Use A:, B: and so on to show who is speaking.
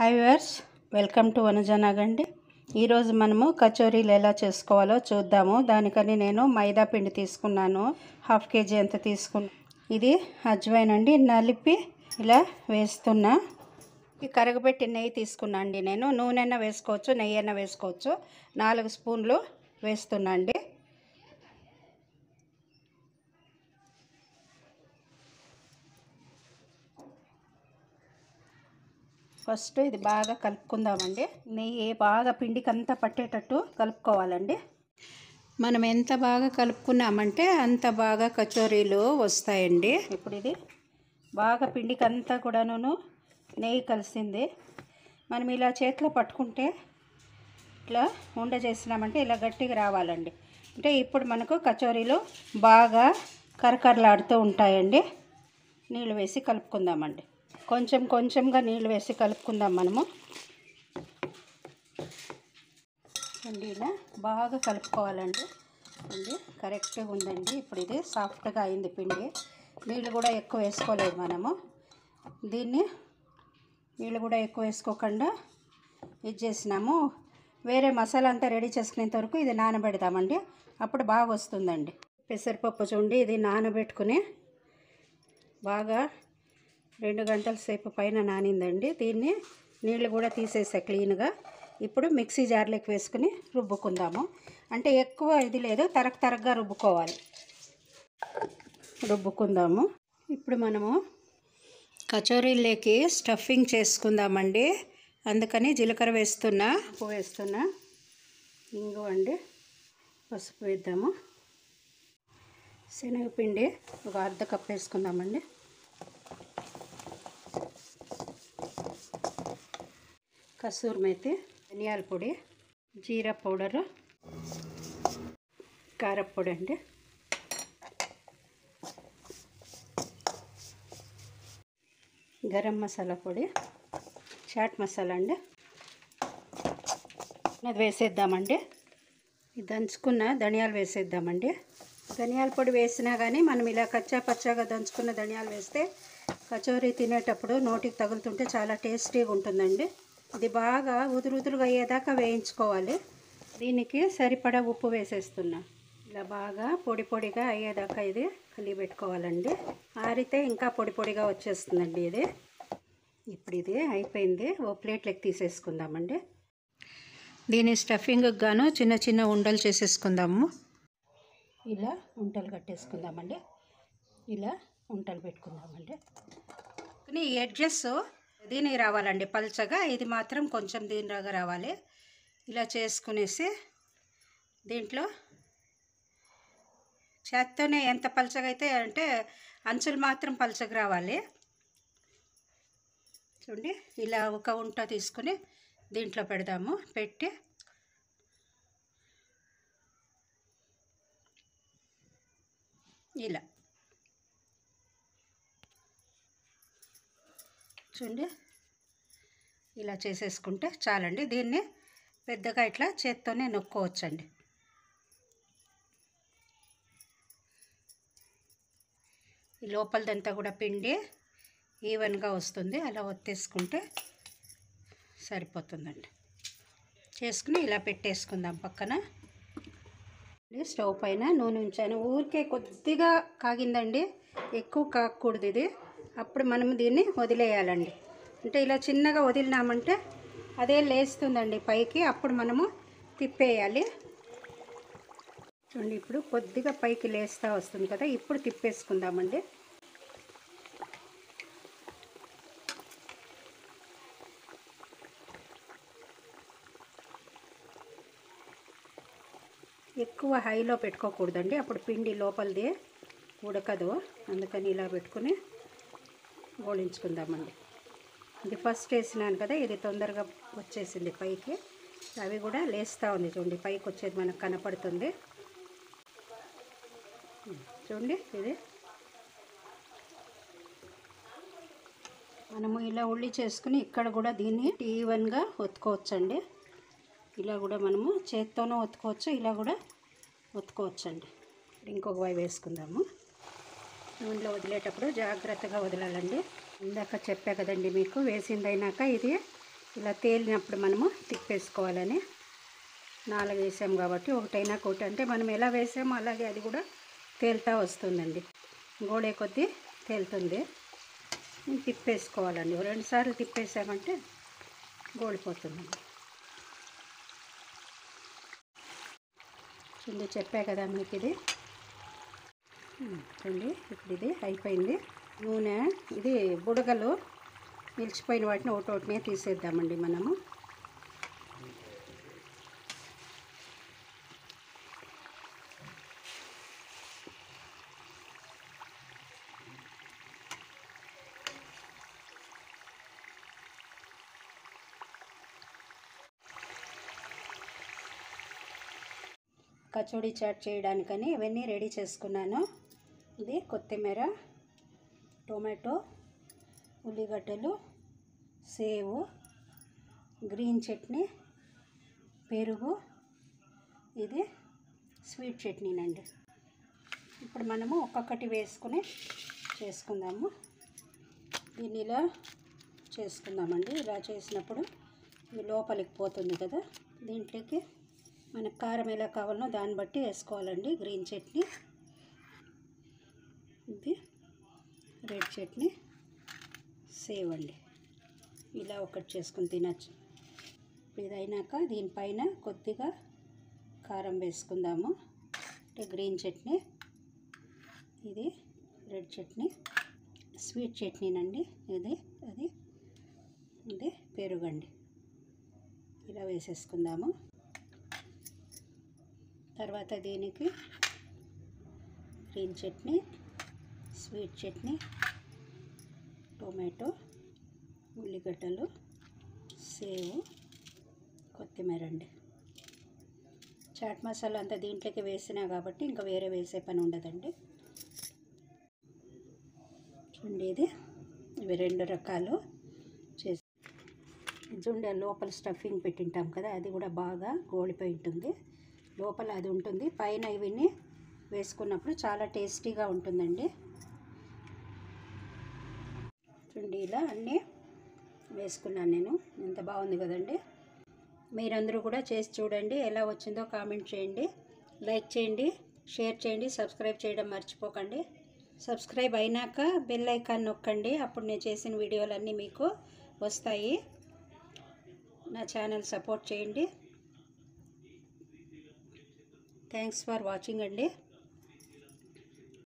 A: Hi viewers, welcome to వనజనాగండి. ఈరోజు మనము కచోరీలు ఎలా చేసుకోవాలో చూద్దాము. దానికని నేను మైదా పిండి తీసుకున్నాను, 1/2 kg అంత తీసుకున్నాను. ఇది అజ్వైన్ అండి, నలిపి ఇలా వేస్తున్నా. ఈ కరగబెట్టి నెయ్యి తీసుకున్నా అండి. నేను నూనె అయినా వేసుకోవచ్చు, నెయ్యి అయినా వేసుకోవచ్చు. 4 స్పూన్లు వేస్తున్నా అండి. ఫస్ట్ ఇది బాగా కలుపుకుందామండి. నెయ్యి బాగా పిండికి అంతా పట్టేటట్టు కలుపుకోవాలండి. మనం ఎంత బాగా కలుపుకున్నామంటే అంత బాగా కచోరీలు వస్తాయండి. ఇప్పుడు ఇది బాగా పిండికి అంతా కూడాను నెయ్యి కలిసింది. మనం ఇలా చేతిలో పట్టుకుంటే ఇట్లా ఉండ చేసినామంటే ఇలా గట్టిగా రావాలండి. అంటే ఇప్పుడు మనకు కచోరీలు బాగా కరకరలాడుతూ ఉంటాయండి. నీళ్ళు వేసి కలుపుకుందామండి. కొంచెం కొంచెంగా నీళ్ళు వేసి కలుపుకుందాం మనము. అండి ఇలా బాగా కలుపుకోవాలండి. అండి కరెక్ట్గా ఉందండి. ఇప్పుడు ఇది సాఫ్ట్గా అయింది పిండి. నీళ్ళు కూడా ఎక్కువ వేసుకోలేదు మనము. దీన్ని నీళ్ళు కూడా ఎక్కువ వేసుకోకుండా ఇది చేసినాము. వేరే మసాలా అంతా రెడీ చేసుకునేంత వరకు ఇది నానబెడదామండి. అప్పుడు బాగా వస్తుందండి. పెసరపప్పు చూడండి, ఇది నానబెట్టుకుని బాగా 2 గంటల సేపు పైన నానిందండి. దీన్ని నీళ్ళు కూడా తీసేసా క్లీన్గా. ఇప్పుడు మిక్సీ జార్లోకి వేసుకుని రుబ్బుకుందాము. అంటే ఎక్కువ ఇది లేదు, తరగ్గా రుబ్బుకుందాము. ఇప్పుడు మనము కచోరీలోకి స్టఫింగ్ చేసుకుందామండి. అందుకని జీలకర్ర వేస్తున్నా, ఉప్పు వేస్తున్నా, ఇంగు అండి, పసుపు వేద్దాము. శనగపిండి ఒక 1/2 కప్ వేసుకుందామండి. కసూరి మేతి, ధనియాల పొడి, జీరా పౌడరు, కారపొడి అండి, గరం మసాలా పొడి, చాట్ మసాలా అండి. అది వేసేద్దామండి. దంచుకున్న ధనియాలు వేసేద్దామండి. ధనియాల పొడి వేసినా కానీ మనం ఇలా కచ్చా పచ్చాగా దంచుకున్న ధనియాలు వేస్తే కచోరీ తినేటప్పుడు నోటికి తగులుతుంటే చాలా టేస్టీగా ఉంటుందండి. ఇది బాగా ఉదురుగా అయ్యేదాకా వేయించుకోవాలి. దీనికి సరిపడా ఉప్పు వేసేస్తున్నా. ఇలా బాగా పొడిగా అయ్యేదాకా ఇది కలిగి పెట్టుకోవాలండి. ఆరితే ఇంకా పొడిగా వచ్చేస్తుందండి ఇది. ఇప్పుడు ఇది అయిపోయింది. ఓ ప్లేట్లోకి తీసేసుకుందామండి. దీని స్టఫింగ్కి గాను చిన్న ఉండలు చేసేసుకుందాము. ఇలా ఉంటలు కట్టేసుకుందామండి. ఇలా ఉంటలు పెట్టుకుందామండి. కానీ ఈ ఎడ్జెస్ దీనికి రావాలండి పల్చగా, ఇది మాత్రం కొంచెం దీనిలాగా రావాలి. ఇలా చేసుకునేసి దీంట్లో చేత్తోనే ఎంత పల్చగా అయితే అంటే అంచులు మాత్రం పల్చగా రావాలి. చూడండి, ఇలా ఒక ఉంట తీసుకుని దీంట్లో పెడదాము. పెట్టి ఇలా చూడండి, ఇలా చేసేసుకుంటే చాలండి. దీన్ని పెద్దగా ఇట్లా చేత్తోనే నొక్కోవచ్చండి. ఈ లోపలదంతా కూడా పిండి ఈవెన్గా వస్తుంది. అలా ఒత్తేసుకుంటే సరిపోతుందండి. చేసుకుని ఇలా పెట్టేసుకుందాం పక్కన. స్టవ్ పైన నూనె ఉంచాను. ఊరికే కొద్దిగా కాగిందండి, ఎక్కువ కాగకూడదు ఇది. అప్పుడు మనం దీన్ని వదిలేయాలండి. అంటే ఇలా చిన్నగా వదిలినామంటే అదే లేస్తుందండి పైకి. అప్పుడు మనము తిప్పేయాలి. చూడండి, ఇప్పుడు కొద్దిగా పైకి లేస్తూ వస్తుంది కదా, ఇప్పుడు తిప్పేసుకుందామండి. ఎక్కువ హైలో పెట్టుకోకూడదండి, అప్పుడు పిండి లోపలిది ఉడకదు. అందుకని ఇలా పెట్టుకుని గోళించుకుందామండి. ఇది ఫస్ట్ వేసినాను కదా, ఇది తొందరగా వచ్చేసింది పైకి. అవి కూడా లేస్తూ ఉంది చూడండి, పైకి వచ్చేది మనకు కనపడుతుంది. చూడండి, ఇది మనము ఇలా ఉల్లి చేసుకుని ఇక్కడ కూడా దీన్ని ఈవెన్గా ఒత్తుకోవచ్చండి. ఇలా కూడా మనము చేత్తోనూ ఒత్తుకోవచ్చు, ఇలా కూడా ఒత్తుకోవచ్చండి. ఇంకొక వైపు వేసుకుందాము. నూనెలో వదిలేటప్పుడు జాగ్రత్తగా వదలాలండి. ఇందాక చెప్పా కదండి మీకు, వేసిందైనాక ఇది ఇలా తేలినప్పుడు మనము తిప్పేసుకోవాలని. 4 వేసాం కాబట్టి ఒకటైనా ఒకటి అంటే మనం ఎలా వేసామో అలాగే అది కూడా తేలుతూ వస్తుందండి. గోడే కొద్దీ తేలుతుంది. తిప్పేసుకోవాలండి. 2 సార్లు తిప్పేసామంటే గోడిపోతుందండి. చూడండి, చెప్పా కదా మీకు ఇది. చూడండి, ఇప్పుడు ఇది అయిపోయింది. నూనె ఇది బుడగలు నిలిచిపోయిన వాటిని ఒకటోటినే తీసేద్దామండి మనము. కచోడీ చాట్ చేయడానికని ఇవన్నీ రెడీ చేసుకున్నాను. ఇది కొత్తిమీర, టొమాటో, ఉల్లిగడ్డలు, సేవు, గ్రీన్ చట్నీ, పెరుగు, ఇది స్వీట్ చట్నీనండి. ఇప్పుడు మనము ఒక్కొక్కటి వేసుకుని చేసుకుందాము. దీన్ని ఇలా చేసుకుందామండి. ఇలా చేసినప్పుడు ఇది లోపలికి పోతుంది కదా. దీంట్లోకి మనకు కారం ఎలా కావాలనో దాన్ని బట్టి వేసుకోవాలండి. గ్రీన్ చట్నీ, ఇది రెడ్ చట్నీ, సేవ్ అండి. ఇలా ఒకటి చేసుకుని తినచ్చు. ఇది అయినాక దీనిపైన కొద్దిగా కారం వేసుకుందాము. అంటే గ్రీన్ చట్నీ, ఇది రెడ్ చట్నీ, స్వీట్ చట్నీనండి. ఇది పెరుగండి. ఇలా వేసేసుకుందాము. తర్వాత దీనికి green chutney, sweet chutney, tomato, ఉల్లిగడ్డలు, సేవు, కొత్తిమీర అండి. చాట్ మసాలా అంతా దీంట్లోకి వేసినా కాబట్టి ఇంకా వేరే వేసే పని ఉండదండి. చూడండి, ఇవి 2 రకాలు చేసి చూడండి. లోపల స్టఫింగ్ పెట్టింటాం కదా, అది కూడా బాగా గోలిపోయి ఉంటుంది. లోపల అది ఉంటుంది. పైన ఇవన్నీ వేసుకున్నప్పుడు చాలా టేస్టీగా ఉంటుందండి. చూడండి, ఇలా అన్నీ వేసుకున్నాను నేను. ఎంత బాగుంది కదండి. మీరందరూ కూడా చేసి చూడండి. ఎలా వచ్చిందో కామెంట్ చేయండి, లైక్ చేయండి, షేర్ చేయండి, సబ్స్క్రైబ్ చేయడం మర్చిపోకండి. సబ్స్క్రైబ్ అయినాక బెల్ ఐకాన్ నొక్కండి. అప్పుడు నేను చేసిన వీడియోలన్నీ మీకు వస్తాయి. నా ఛానల్ సపోర్ట్ చేయండి. థ్యాంక్స్ ఫర్ వాచింగ్ అండి.